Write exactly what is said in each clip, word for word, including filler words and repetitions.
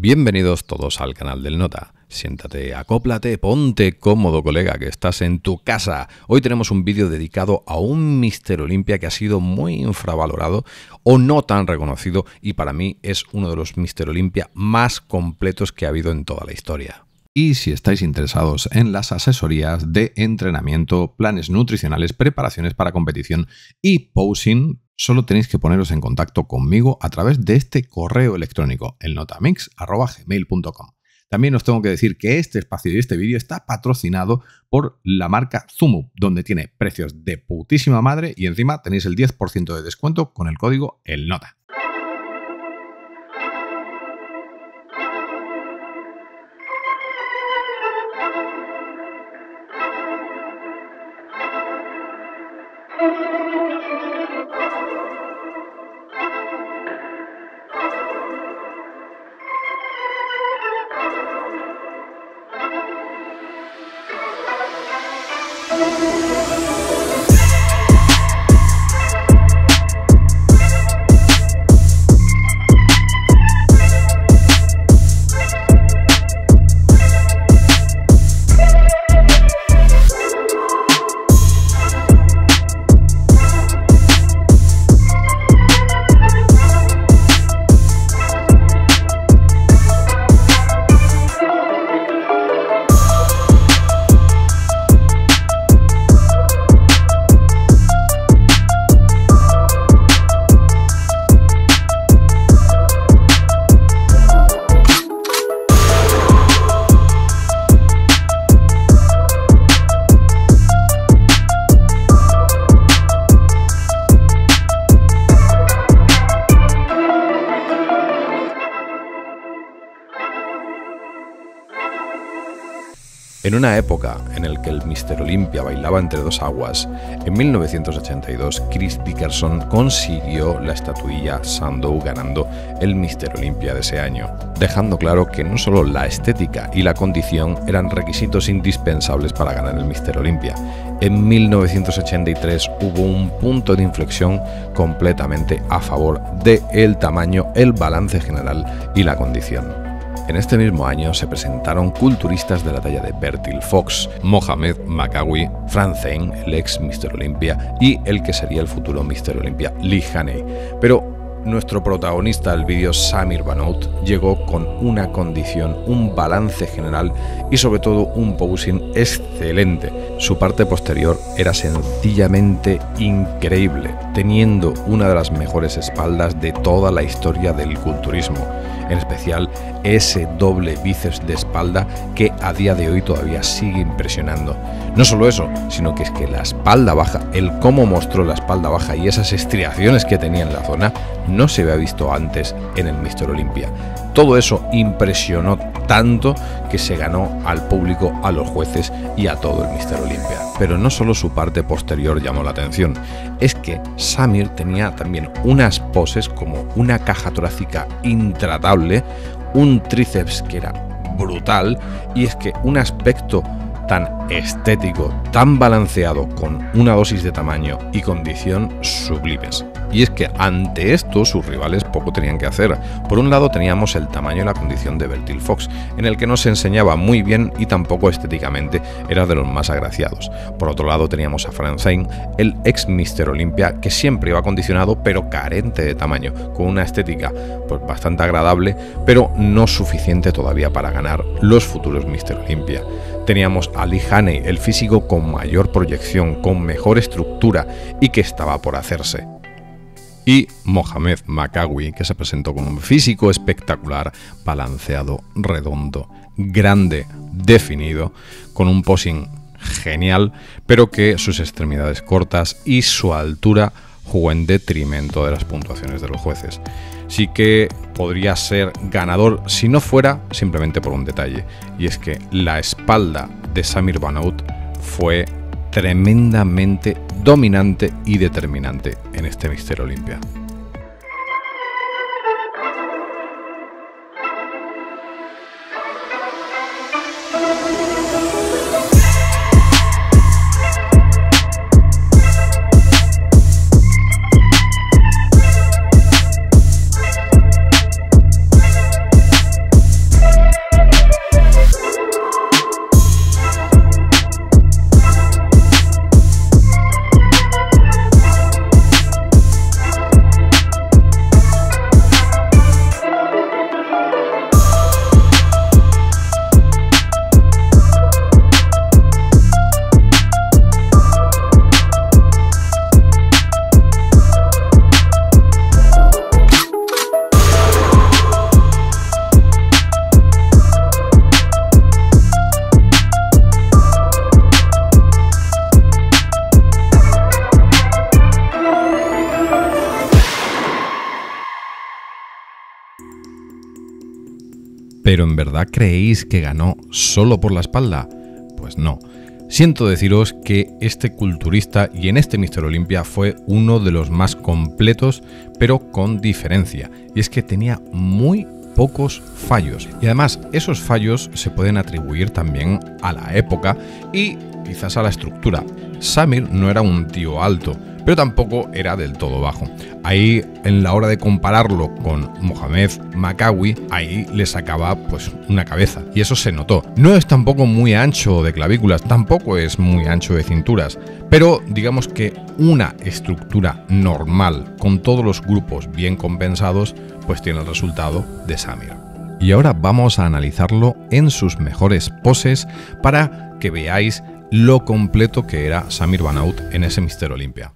Bienvenidos todos al canal del Nota. Siéntate, acóplate, ponte cómodo, colega, que estás en tu casa. Hoy tenemos un vídeo dedicado a un Mister Olympia que ha sido muy infravalorado o no tan reconocido y para mí es uno de los Mister Olympia más completos que ha habido en toda la historia. Y si estáis interesados en las asesorías de entrenamiento, planes nutricionales, preparaciones para competición y posing, solo tenéis que poneros en contacto conmigo a través de este correo electrónico, elnotamix arroba gmail punto com. También os tengo que decir que este espacio y este vídeo está patrocinado por la marca Zumup, donde tiene precios de putísima madre y encima tenéis el diez por ciento de descuento con el código ELNOTA. En una época en la que el Mister Olympia bailaba entre dos aguas, en mil novecientos ochenta y dos Chris Dickerson consiguió la estatuilla Sandow ganando el Mister Olympia de ese año, dejando claro que no solo la estética y la condición eran requisitos indispensables para ganar el Mister Olympia. En mil novecientos ochenta y tres hubo un punto de inflexión completamente a favor del tamaño, el balance general y la condición. En este mismo año se presentaron culturistas de la talla de Bertil Fox, Mohamed Makawi, Frank Zane, el ex Mister Olympia, y el que sería el futuro Mister Olympia, Lee Haney. Pero nuestro protagonista del vídeo, Samir Bannout, llegó con una condición, un balance general y sobre todo un posing excelente. Su parte posterior era sencillamente increíble, teniendo una de las mejores espaldas de toda la historia del culturismo. En especial ese doble bíceps de espalda que a día de hoy todavía sigue impresionando. No solo eso, sino que es que la espalda baja, el cómo mostró la espalda baja y esas estriaciones que tenía en la zona, no se había visto antes en el Mister Olympia. Todo eso impresionó tanto que se ganó al público, a los jueces y a todo el Mister Olympia. Pero no solo su parte posterior llamó la atención, es que Samir tenía también unas poses como una caja torácica intratable, un tríceps que era brutal y es que un aspecto tan estético, tan balanceado, con una dosis de tamaño y condición sublimes. Y es que ante esto sus rivales poco tenían que hacer. Por un lado teníamos el tamaño y la condición de Bertil Fox, en el que no se enseñaba muy bien y tampoco estéticamente era de los más agraciados. Por otro lado teníamos a Frank Zane, el ex Mister Olympia, que siempre iba acondicionado pero carente de tamaño, con una estética pues bastante agradable, pero no suficiente todavía para ganar los futuros Mister Olympia. Teníamos a Lee Haney, el físico con mayor proyección, con mejor estructura y que estaba por hacerse. Y Mohamed Makawi, que se presentó con un físico espectacular, balanceado, redondo, grande, definido, con un posing genial, pero que sus extremidades cortas y su altura jugó en detrimento de las puntuaciones de los jueces. Sí que podría ser ganador si no fuera simplemente por un detalle, y es que la espalda de Samir Bannout fue tremendamente dominante y determinante en este Mister Olympia. ¿Pero en verdad creéis que ganó solo por la espalda? Pues no. Siento deciros que este culturista y en este míster Olympia fue uno de los más completos, pero con diferencia. Y es que tenía muy pocos fallos. Y además esos fallos se pueden atribuir también a la época y quizás a la estructura. Samir no era un tío alto, pero tampoco era del todo bajo. Ahí, en la hora de compararlo con Mohamed Makawi, ahí le sacaba pues una cabeza, y eso se notó. No es tampoco muy ancho de clavículas, tampoco es muy ancho de cinturas, pero digamos que una estructura normal, con todos los grupos bien compensados, pues tiene el resultado de Samir. Y ahora vamos a analizarlo en sus mejores poses para que veáis lo completo que era Samir Bannout en ese míster Olympia.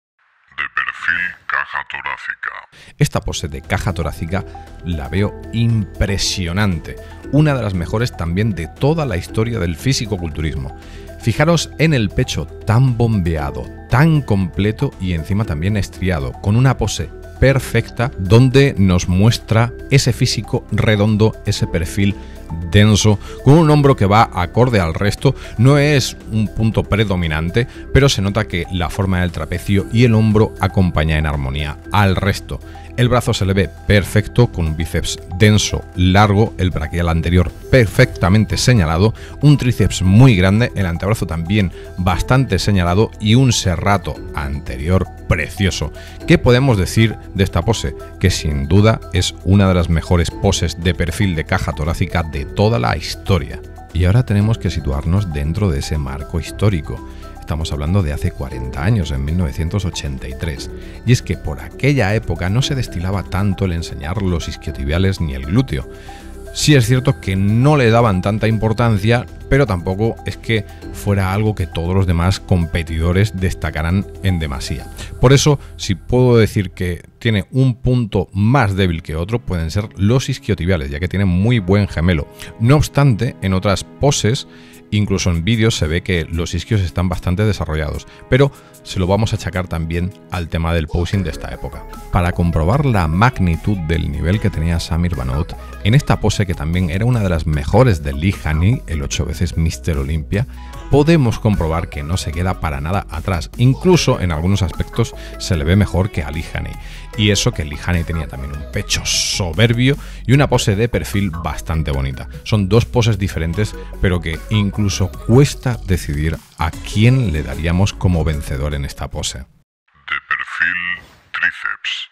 De perfil caja torácica. Esta pose de caja torácica la veo impresionante, una de las mejores también de toda la historia del físico-culturismo. Fijaros en el pecho tan bombeado, tan completo y encima también estriado, con una pose perfecta donde nos muestra ese físico redondo, ese perfil denso, con un hombro que va acorde al resto. No es un punto predominante, pero se nota que la forma del trapecio y el hombro acompaña en armonía al resto. El brazo se le ve perfecto, con un bíceps denso, largo, el braquial anterior perfectamente señalado, un tríceps muy grande, el antebrazo también bastante señalado y un serrato anterior precioso. ¿Qué podemos decir de esta pose? Que sin duda es una de las mejores poses de perfil de caja torácica de toda la historia. Y ahora tenemos que situarnos dentro de ese marco histórico. Estamos hablando de hace cuarenta años, en mil novecientos ochenta y tres, y es que por aquella época no se destilaba tanto el enseñar los isquiotibiales ni el glúteo. Sí es cierto que no le daban tanta importancia, pero tampoco es que fuera algo que todos los demás competidores destacaran en demasía. Por eso, si puedo decir que tiene un punto más débil que otro, pueden ser los isquiotibiales, ya que tiene muy buen gemelo. No obstante, en otras poses, incluso en vídeos, se ve que los isquios están bastante desarrollados, pero se lo vamos a achacar también al tema del posing de esta época. Para comprobar la magnitud del nivel que tenía Samir Bannout, en esta pose, que también era una de las mejores de Lee Haney, el ocho veces míster Olympia, podemos comprobar que no se queda para nada atrás. Incluso en algunos aspectos se le ve mejor que a Lee Haney. Y eso que Lee Haney tenía también un pecho soberbio y una pose de perfil bastante bonita. Son dos poses diferentes, pero que incluso cuesta decidir a quién le daríamos como vencedor en esta pose. De perfil tríceps.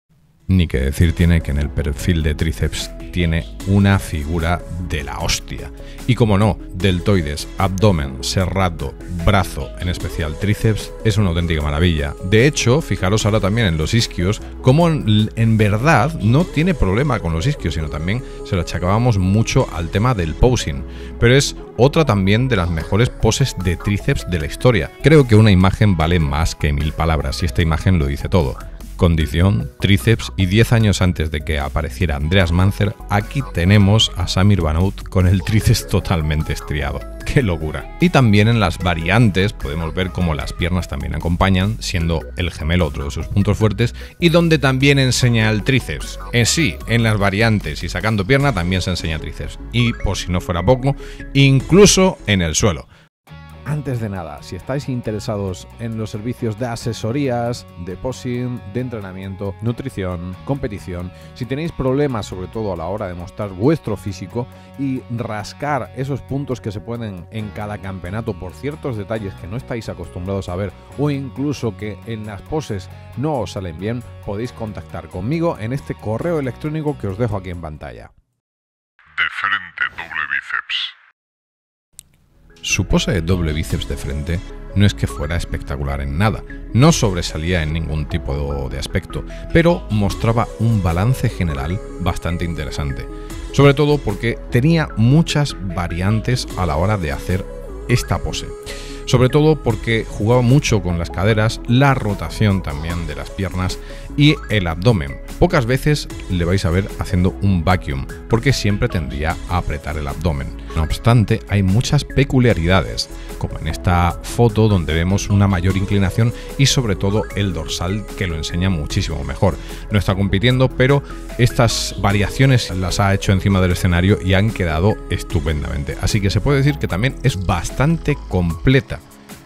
Ni que decir tiene que en el perfil de tríceps tiene una figura de la hostia. Y como no, deltoides, abdomen, serrato, brazo, en especial tríceps, es una auténtica maravilla. De hecho, fijaros ahora también en los isquios, como en, en verdad no tiene problema con los isquios, sino también se lo achacábamos mucho al tema del posing. Pero es otra también de las mejores poses de tríceps de la historia. Creo que una imagen vale más que mil palabras, y esta imagen lo dice todo. Condición, tríceps, y diez años antes de que apareciera Andreas Manzer, aquí tenemos a Samir Bannout con el tríceps totalmente estriado. ¡Qué locura! Y también en las variantes podemos ver cómo las piernas también acompañan, siendo el gemelo otro de sus puntos fuertes, y donde también enseña el tríceps. En sí, en las variantes y sacando pierna también se enseña tríceps. Y por si no fuera poco, incluso en el suelo. Antes de nada, si estáis interesados en los servicios de asesorías, de posing, de entrenamiento, nutrición, competición, si tenéis problemas sobre todo a la hora de mostrar vuestro físico y rascar esos puntos que se ponen en cada campeonato por ciertos detalles que no estáis acostumbrados a ver, o incluso que en las poses no os salen bien, podéis contactar conmigo en este correo electrónico que os dejo aquí en pantalla. De frente doble bíceps. Su pose de doble bíceps de frente no es que fuera espectacular en nada, no sobresalía en ningún tipo de aspecto, pero mostraba un balance general bastante interesante, sobre todo porque tenía muchas variantes a la hora de hacer esta pose. sobre todo porque jugaba mucho con las caderas, la rotación también de las piernas y el abdomen. Pocas veces le vais a ver haciendo un vacuum, porque siempre tendría a apretar el abdomen. No obstante, hay muchas peculiaridades, como en esta foto donde vemos una mayor inclinación y sobre todo el dorsal, que lo enseña muchísimo mejor. No está compitiendo, pero estas variaciones las ha hecho encima del escenario y han quedado estupendamente. Así que se puede decir que también es bastante completa.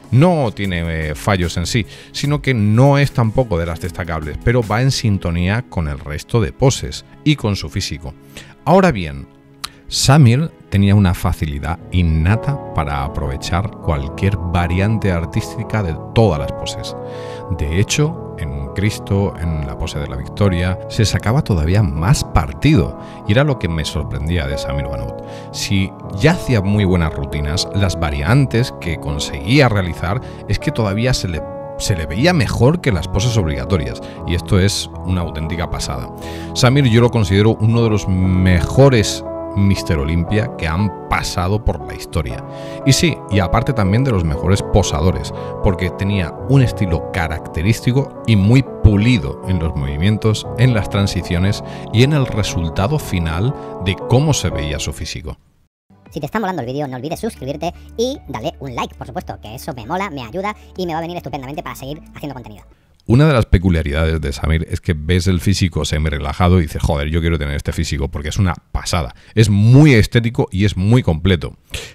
No tiene eh, fallos en sí, sino que no es tampoco de las destacables, pero va en sintonía con el resto de poses y con su físico. Ahora bien, Samir tenía una facilidad innata para aprovechar cualquier variante artística de todas las poses. De hecho, en Cristo, en la pose de la Victoria, se sacaba todavía más partido, y era lo que me sorprendía de Samir Bannout. Si ya hacía muy buenas rutinas, las variantes que conseguía realizar es que todavía se le se le veía mejor que las poses obligatorias, y esto es una auténtica pasada. Samir yo lo considero uno de los mejores míster Olympia que han pasado por la historia. Y sí, y aparte también de los mejores posadores, porque tenía un estilo característico y muy pulido en los movimientos, en las transiciones y en el resultado final de cómo se veía su físico. Si te está molando el vídeo, no olvides suscribirte y dale un like, por supuesto, que eso me mola, me ayuda y me va a venir estupendamente para seguir haciendo contenido. Una de las peculiaridades de Samir es que ves el físico semi-relajado y dices, joder, yo quiero tener este físico porque es una pasada. Es muy estético y es muy completo.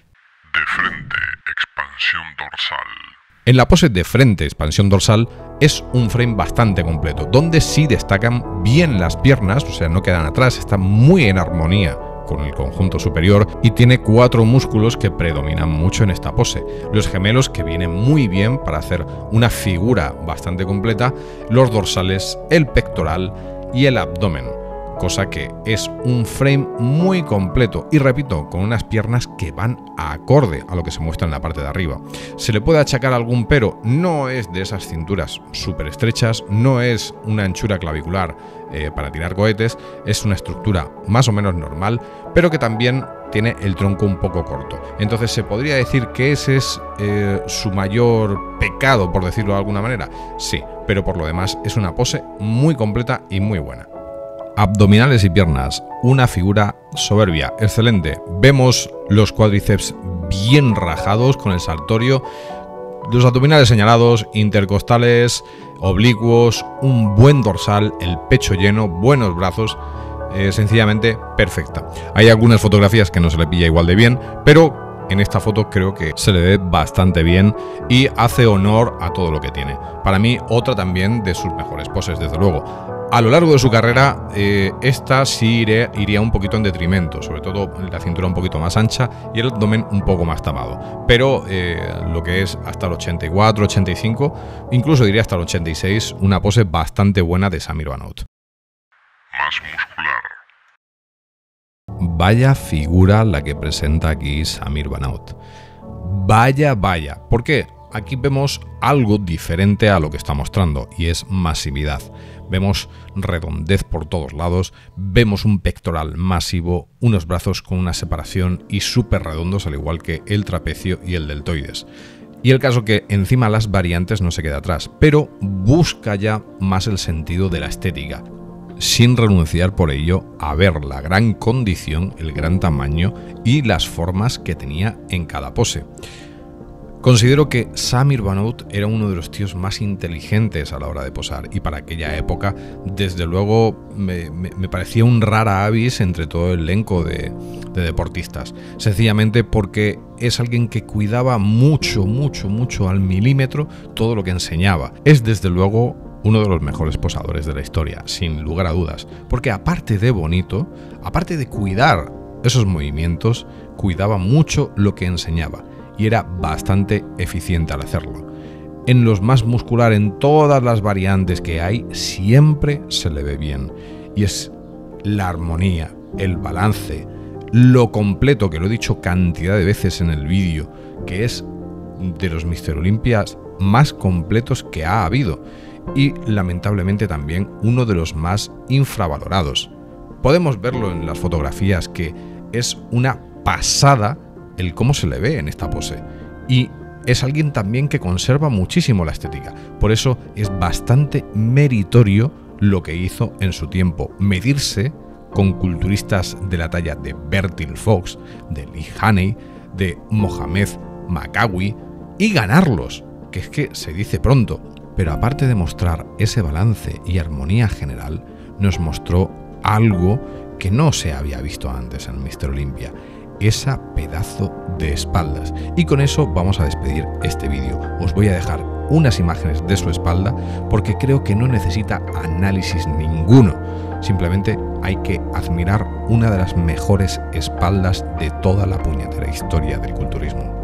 De frente, expansión dorsal. En la pose de frente, expansión dorsal, es un frame bastante completo, donde sí destacan bien las piernas, o sea, no quedan atrás, está muy en armonía con el conjunto superior y tiene cuatro músculos que predominan mucho en esta pose. Los gemelos, que vienen muy bien para hacer una figura bastante completa, los dorsales, el pectoral y el abdomen, cosa que es un frame muy completo y, repito, con unas piernas que van acorde a lo que se muestra en la parte de arriba. ¿Se le puede achacar algún pero? No es de esas cinturas súper estrechas, no es una anchura clavicular eh, para tirar cohetes, es una estructura más o menos normal, pero que también tiene el tronco un poco corto. Entonces se podría decir que ese es eh, su mayor pecado, por decirlo de alguna manera. Sí, pero por lo demás es una pose muy completa y muy buena. Abdominales y piernas, una figura soberbia, excelente. Vemos los cuádriceps bien rajados con el saltorio, los abdominales señalados, intercostales, oblicuos, un buen dorsal, el pecho lleno, buenos brazos, eh, sencillamente perfecta. Hay algunas fotografías que no se le pilla igual de bien, pero en esta foto creo que se le ve bastante bien y hace honor a todo lo que tiene. Para mí, otra también de sus mejores poses, desde luego. A lo largo de su carrera, eh, esta sí iría, iría un poquito en detrimento, sobre todo la cintura un poquito más ancha y el abdomen un poco más tapado. Pero eh, lo que es hasta el ochenta y cuatro, ochenta y cinco, incluso diría hasta el ochenta y seis, una pose bastante buena de Samir Bannout. Más muscular. Vaya figura la que presenta aquí Samir Bannout. Vaya, vaya. ¿Por qué? Aquí vemos algo diferente a lo que está mostrando, y es masividad. Vemos redondez por todos lados, vemos un pectoral masivo, unos brazos con una separación y súper redondos, al igual que el trapecio y el deltoides. Y el caso que encima las variantes no se queda atrás, pero busca ya más el sentido de la estética, sin renunciar por ello a ver la gran condición, el gran tamaño y las formas que tenía en cada pose. Considero que Samir Bannout era uno de los tíos más inteligentes a la hora de posar, y para aquella época, desde luego, me, me, me parecía un rara avis entre todo el elenco de, de deportistas, sencillamente porque es alguien que cuidaba mucho, mucho, mucho al milímetro todo lo que enseñaba. Es desde luego uno de los mejores posadores de la historia, sin lugar a dudas, porque aparte de bonito, aparte de cuidar esos movimientos, cuidaba mucho lo que enseñaba. Y era bastante eficiente al hacerlo. En los más muscular, en todas las variantes que hay, siempre se le ve bien. Y es la armonía, el balance, lo completo, que lo he dicho cantidad de veces en el vídeo, que es de los míster Olympias más completos que ha habido. Y lamentablemente también uno de los más infravalorados. Podemos verlo en las fotografías, que es una pasada el cómo se le ve en esta pose, y es alguien también que conserva muchísimo la estética. Por eso es bastante meritorio lo que hizo en su tiempo, medirse con culturistas de la talla de Bertil Fox, de Lee Haney, de Mohamed Makawi y ganarlos, que es que se dice pronto. Pero aparte de mostrar ese balance y armonía general, nos mostró algo que no se había visto antes en míster Olympia, esa pedazo de espaldas. Y con eso vamos a despedir este vídeo. Os voy a dejar unas imágenes de su espalda porque creo que no necesita análisis ninguno. Simplemente hay que admirar una de las mejores espaldas de toda la puñetera historia del culturismo.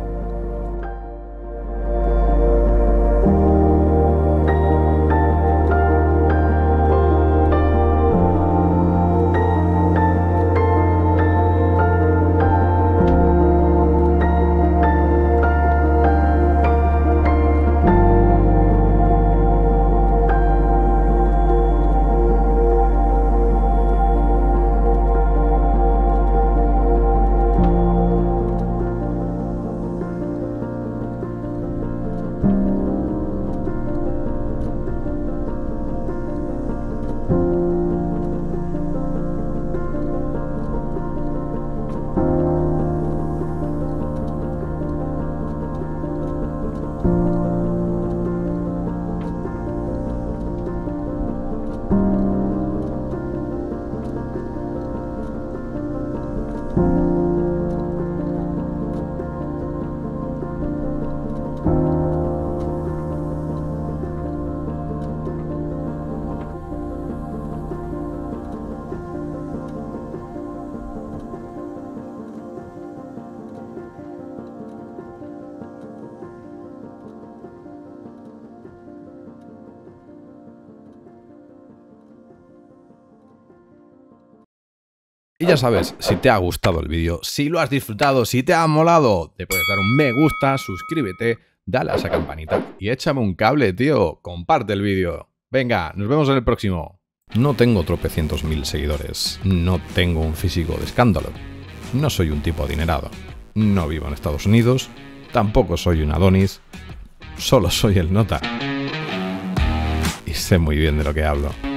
Y ya sabes, si te ha gustado el vídeo, si lo has disfrutado, si te ha molado, te puedes dar un me gusta, suscríbete, dale a esa campanita y échame un cable, tío. Comparte el vídeo. Venga, nos vemos en el próximo. No tengo tropecientos mil seguidores, no tengo un físico de escándalo, no soy un tipo adinerado, no vivo en Estados Unidos, tampoco soy un Adonis, solo soy el Nota. Y sé muy bien de lo que hablo.